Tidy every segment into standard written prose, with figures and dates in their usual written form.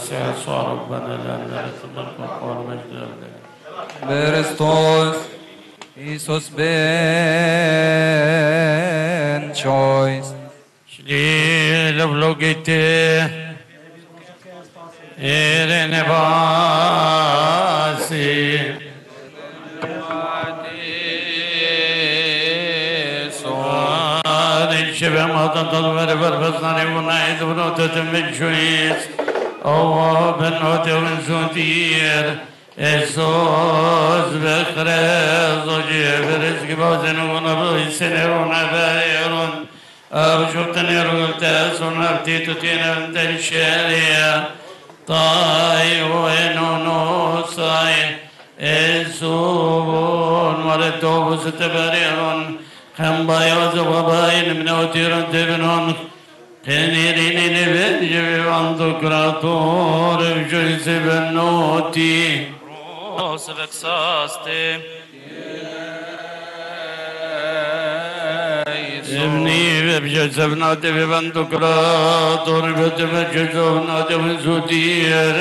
المسيح يسوع ربنا لأن لا تبارك والقوة والمجد لله. Kristus, Jesus ben choice. Şli gitti. Yerine basi. Suadil şebem atantal ve berbezani bunaydı bunu tetemmek şuiz. Allah ben oteun zudir. Esos bekrez oceberez gibi bazenu buysene ona bayron. Avşuktan yarılta sonra titutine önden şeriya. Tay وينونو صاي السوبون ورتوب ستبريرون خم بايوز وباين من اوتيرون تبنون خنيرين نبنجب وانتكراتور بجلس بنوتي روس بكساستي ابني بجلس بنوتي ببنتكراتور بجلس بنوتي بنزودير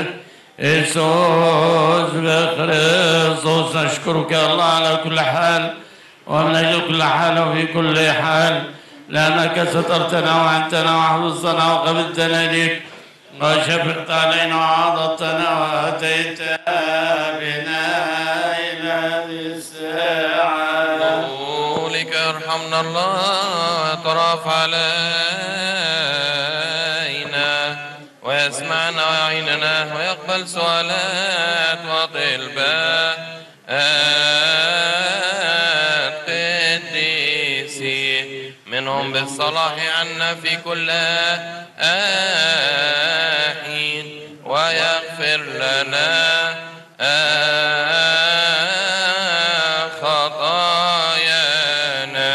إيسوس بخريسوس نشكرك الله على كل حال ومن أجل كل حال وفي كل حال لأنك سترتنا وعنتنا وحفظتنا وقبلتنا لك وشفقت علينا وعضدتنا وأتيت بنا إلى هذه الساعة. لك ارحمنا الله ويترأف علينا ويسمعنا ويعيننا ويقبل سؤالات وطلبات قديسي منهم بالصلاح عنا في كل حين ويغفر لنا خطايانا.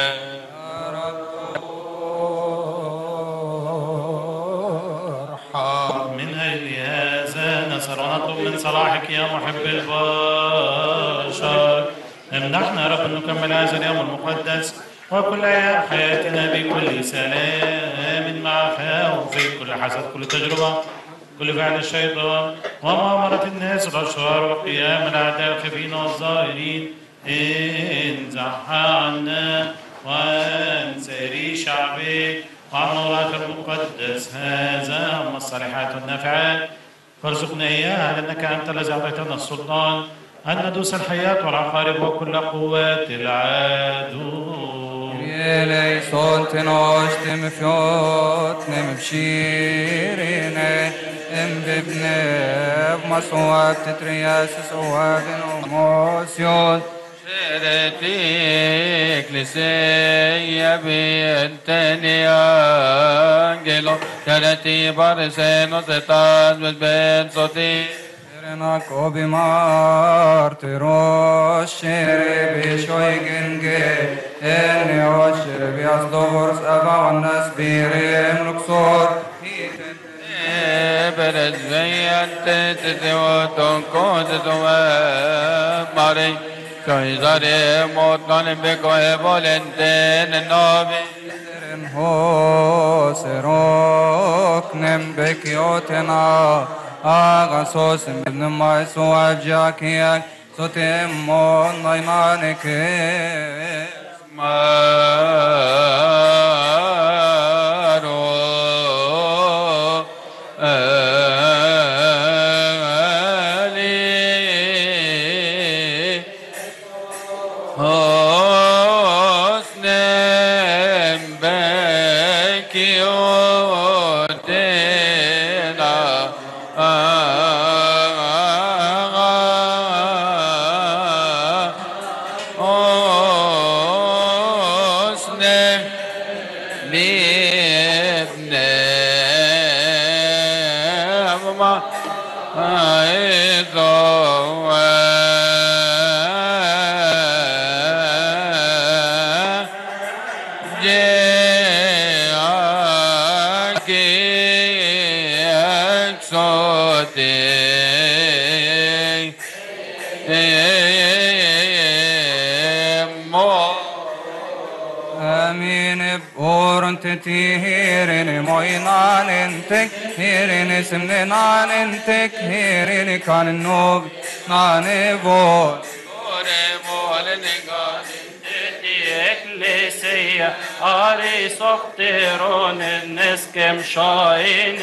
من أجل هذا نطلب من صلاحك يا محب البشر امنحنا يا رب أن نكمل هذا اليوم المقدس وكل أيام حياتنا بكل سلام مع خوف كل حسد كل تجربة كل فعل الشيطان ومؤامرة الناس والأشرار وقيام الأعداء الخفين والظاهرين انزح عنا وعن سيري شعبك وعن مولاك المقدس هذا هم الصالحات والنافعات فارزقنا إياها لأنك أنت الذي أعطيتنا السلطان أن ندوس الحياة والعقارب وكل قوات العدو. Eleison tenos tem fiot nem bshirine em bibne masuat tetrias suadin emotion شرتك لسي بينتني أنجلو شرتي برسين وستاز بالبين صوتي Kobi martyros şerbi şoygenge eni oşerbi asdors avanas birim luksor برز زينت تتوتن كود ماري شوي زاري موتن بكوه بولنتين النوبي hoserok nem bekiotena agasos min maiso ajakiak sotemon naimaneke maro تيهيرن موينان انتك هيرن سمنان انتك هيرن كان النوب ناني بول إكليسية أري سقطرون النسكم شايني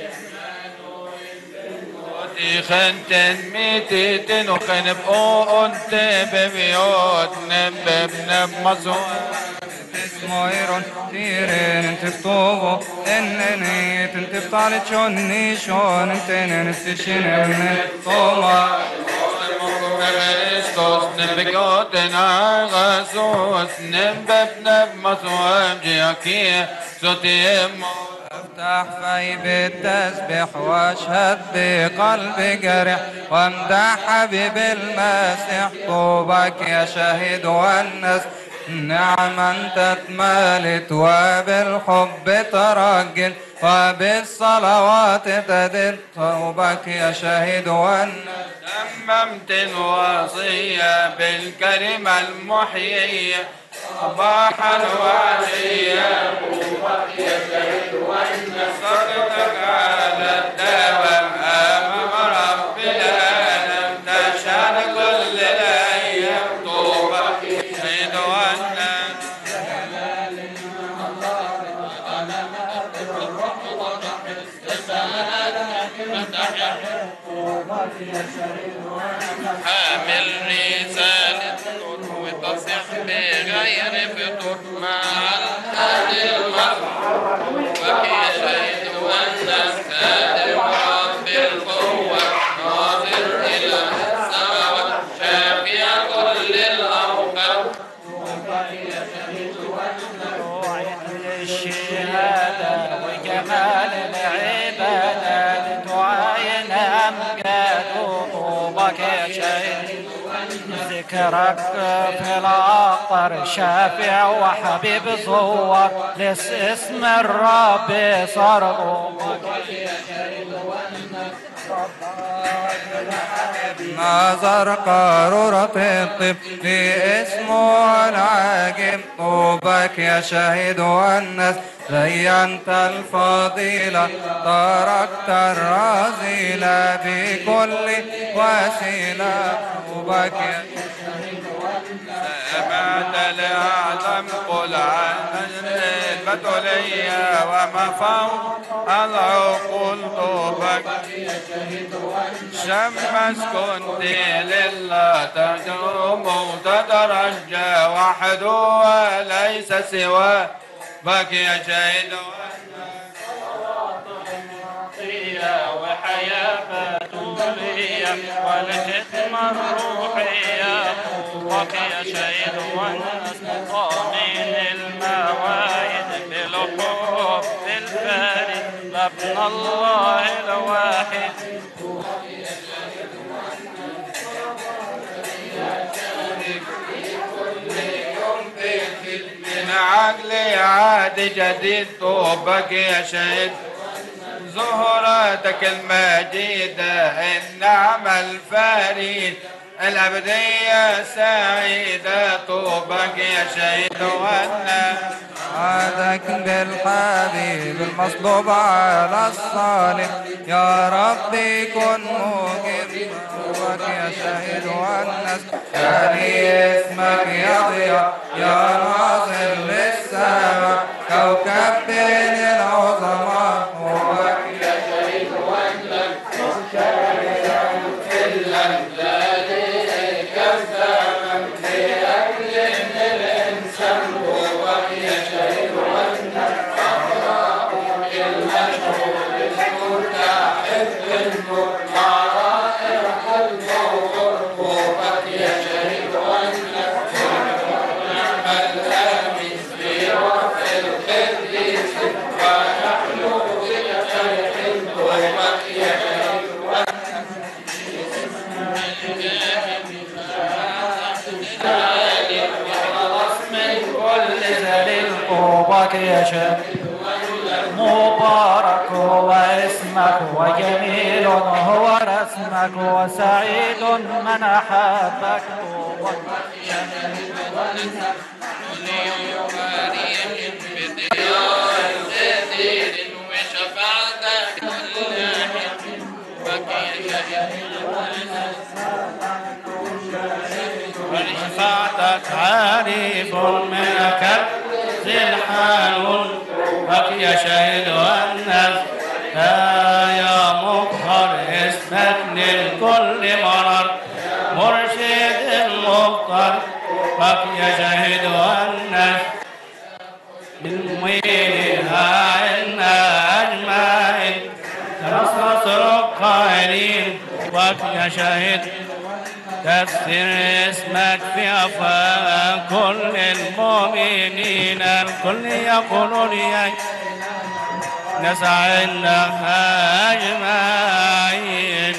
خنتن ميتين وخنب أنت ببيوت نب مزون اسمايرون تيرين تفتوبو انني تنتفتال تشوني شون انتن نستشين صوما Kristus nebegåtena Jesus neb مصوم جياكي صوتيم افتح في بالتسبيح واشهد بقلبي جرح وامدح حبيب المسيح طوبك يا شهيد والناس نعم انت اتمالت وبالحب ترجل وبالصلوات تدل طوبك يا شهيد والناس تممت الوصية بالكلمة المحيية صباحا وعشيا طوبك يا شهيد والناس صدقك على الدوام أمام رب العالم تشهد كل الأيام طوبك يا شهيد والناس حامل رسالة نور وتصح بغير فطور مع الأهل المرء وكي شهيد والناس خادم رب القوة ناظر إلى السماوات شافي كل الأوقات الشهادة وجمال العبادة تعاين أمجاد طوبك يا شهيد ذكرك في الأخطر شافع وحبيب صور لاسم الرب صار طوبك يا شهيد نظر قارورة الطب لاسمه العاجب طوبك يا شهيد والناس زينت الفضيلة تركت الرذيلة بكل وسيلة طوبك يا شهيد سمعت الأعظم قل عن البتولية وما فوق العقول طوبك شمس كنت لله تدوم وتترجى وحده وليس سواه بك يا شهيد وحياة بتولية والخدمة الروحية طوبك يا شهيد والناس ضامن المواعيد بالحب الفارد مبنى الله الواحد من عقلي عاد جديد طوبك يا شهيد زهرتك المجيدة النعمة الفريد الأبدية سعيدة طوبك يا شهيد والناس عادك بالحبيب المصلوب على الصالح يا ربي كن موجب طوبك يا شهيد والناس يعني اسمك يا ضياء يا ناظر للسماء كوكب بين العظماء طوبك يا شهيد والناس طوبك يا شهيد مبارك هو اسمك وجميل هو رسمك وسعيد من أحبك طوبك يا شهيد شهيد وشفاعتك ولشفاعتك عارف منك ذي الحال بقي شهيد والناس يا مظهر اسمك للكل مرر مرشد المختار بقي شهيد والناس بالمويل عنا أجمعين نصر القائلين بقي شهيد كثر اسمك في أفواه كل المؤمنين الكل يقولون يا نسعى لها أجمعين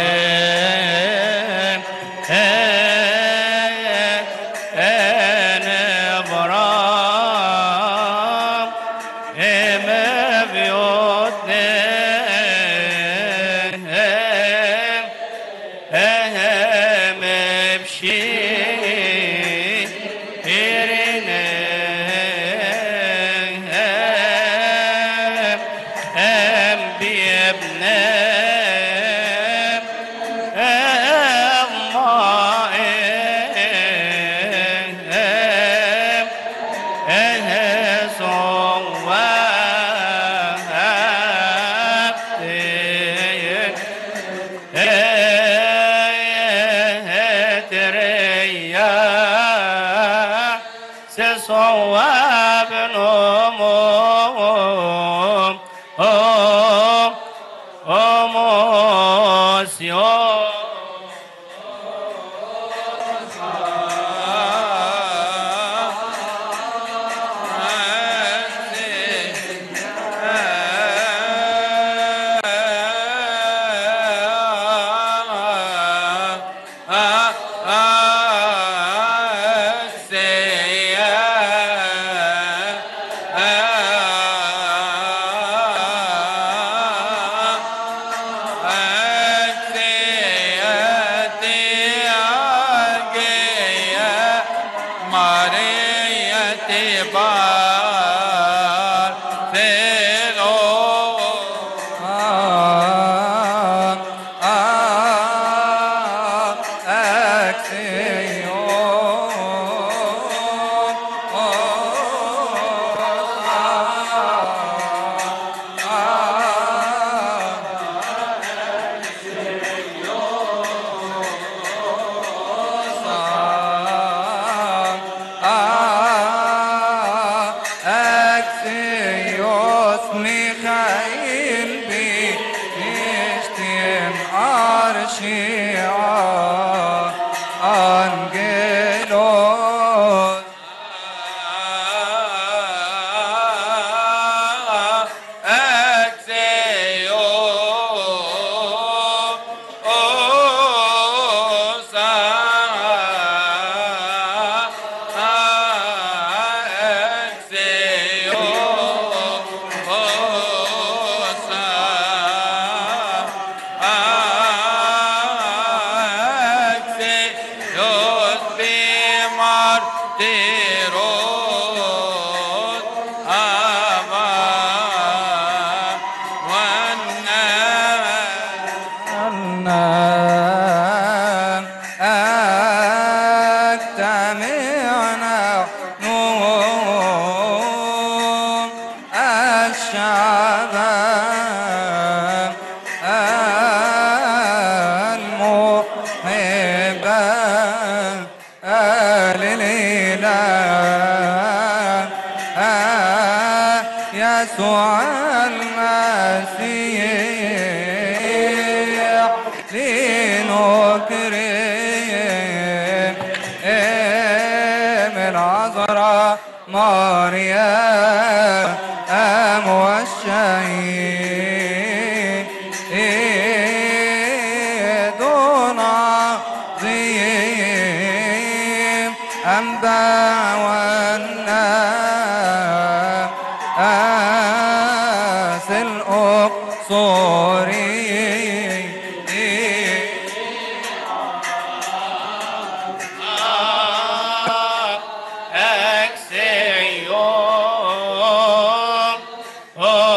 إبراهيم ما بيوتنا صواب يسوع المسيح لنكرم العذراء مريم والشهيد عظيم أمدى والناس الأقصري Oh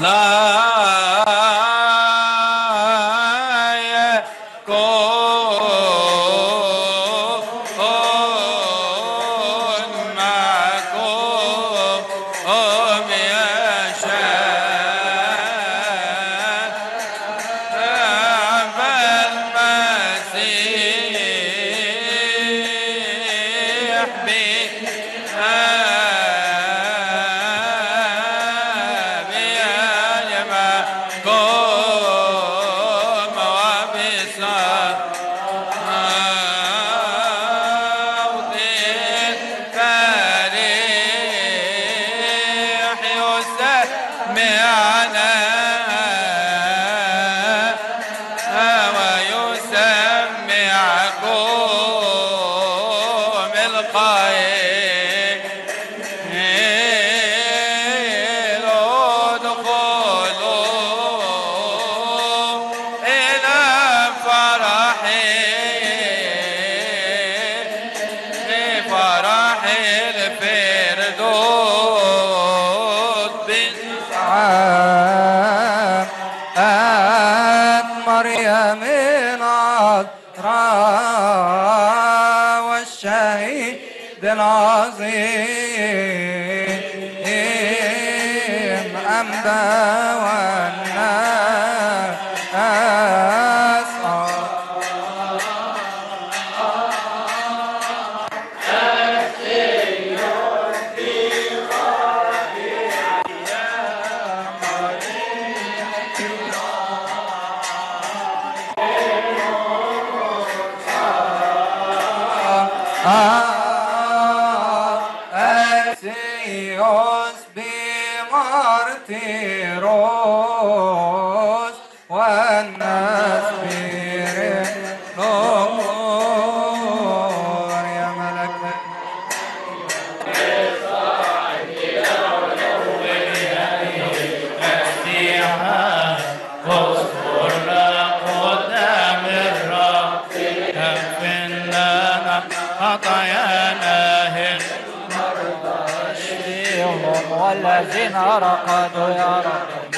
والذين رقدوا يا رب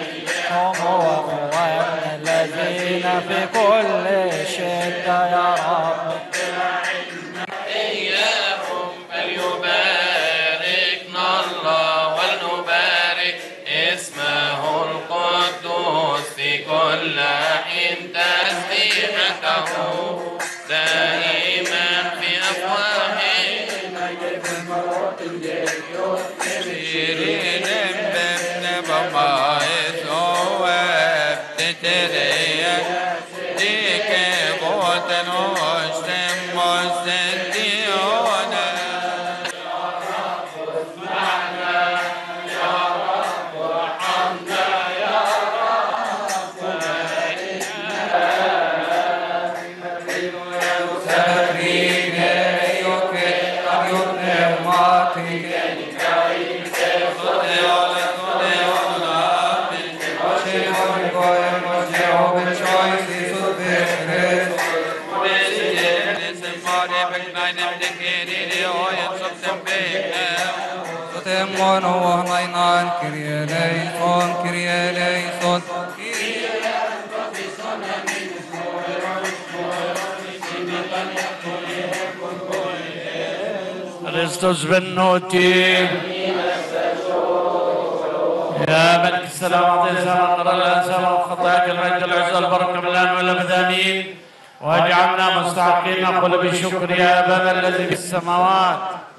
هم وأخواننا الذين في كل شدة يا رب إياهم فليباركنا الله ولنبارك اسمه القدوس في كل حين تسبيحته دائما في أفواههم Kristus benoti يا ملك السلام أعطي السلام نرى الأنساب والخطايا المجد العز والبركة من الآن والأبد آمين واجعلنا مستحقين نقول بالشكر يا أبانا الذي في السماوات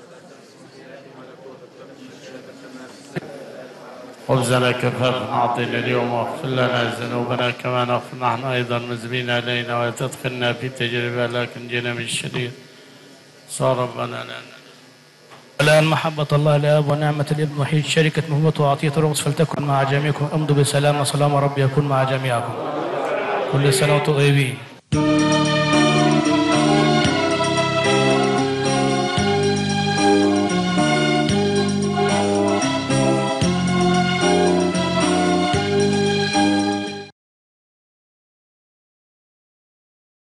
خبزنا كفافا أعطينا اليوم واغفر لنا ذنوبنا كما نغفر نحن أيضا مذنبين علينا ولا تدخلنا في تجربة لكن جئنا من الشرير صار ربنا لنا الآن محبة الله الآب ونعمة الابن وحيد شركة مهمته وعطية الرقص فلتكن مع جميعكم امضوا بسلام وسلام ربي يكون مع جميعكم كل سنة وانتم طيبين.